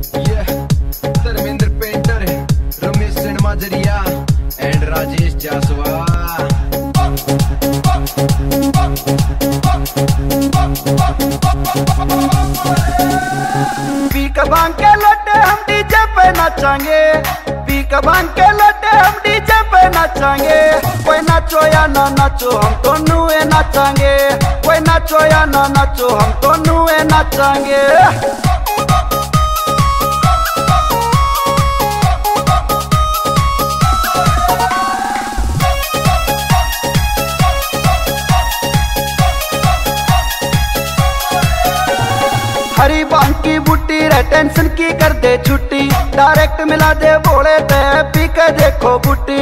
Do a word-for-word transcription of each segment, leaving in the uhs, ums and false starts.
Dharmendra painter, Ramesh Sen माजरिया and Rajesh जासवा। पी का भांग के लोटे हम डीजे पे नाचेंगे, पी का भांग के लोटे हम डीजे पे नाचेंगे। कोई नाचो या ना नाचो हम तो नुए नाचेंगे, कोई नाचो या ना नाचो हम तो नुए नाचेंगे। हरी भांग की बूटी रे टेंशन की कर दे छुट्टी, डायरेक्ट मिला दे बोले ते पी के देखो बूटी।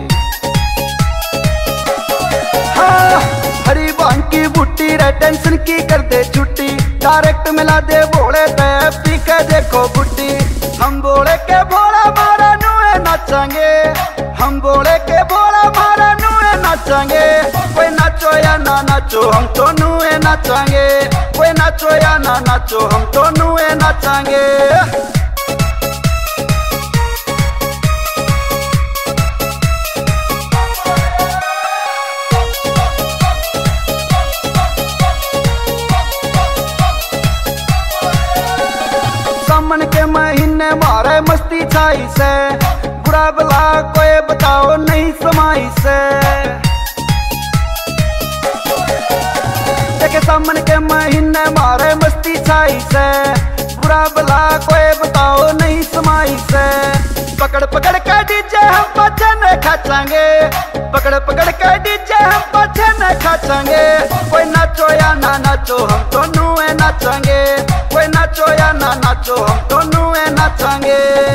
हाँ, हरी भांग की बूटी रे टेंशन की कर दे छुट्टी, डायरेक्ट मिला दे बोले ते पी के देखो बूटी। हम बोले के भोला मारा नुए नाचेंगे, हम बोले के भोला मारा नुए नाचेंगे। कोई नाचो या ना नाचो हम तो नुए नाचेंगे, कोई नाचो या ना नाचो हम तो नुए नाचेंगे। सावन के महीने मारे मस्ती छाई से, बुरा भला कोई बताओ नहीं समाई से। देखे सावन के महीने मारे मस्ती छाई से, बुरा भला कोई बताओ नहीं समाई से। पकड़ पकड़ के डीजे हम पाछे न खाचेंगे, पकड़ पकड़ के डीजे हम पाछे न खाचेंगे। कोई नाचो या ना नाचो हम तो नुए नाचेंगे, कोई नाचो या ना नाचो हम तो नुए नाचेंगे।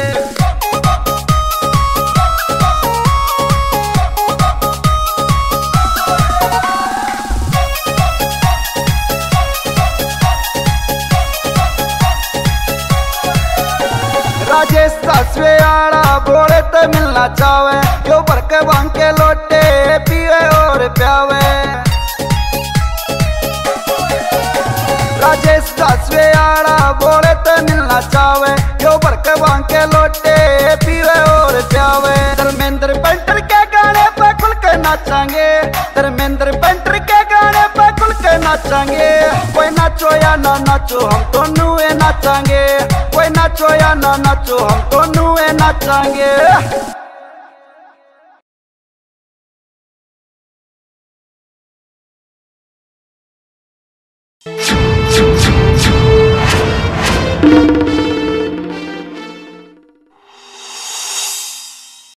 राजेश सासवे आड़ा बोले तो मिलना चावे, यो भर के भांग के लोटे पीवे और प्यावे। राजेश सासवे आड़ा बोले तो मिलना चावे, यो भर के भांग के लोटे पीवे और प्यावे। धर्मेंद्र पेंटर के गाने पे खुल के नाचेंगे, धर्मेंद्र पेंटर के गाने पे खुल के नाचेंगे। कोई नाचो या ना नाचो हम तो नुए नाचेंगे, कोई नाचो या ना नाचो हम तो नुए नाचेंगे।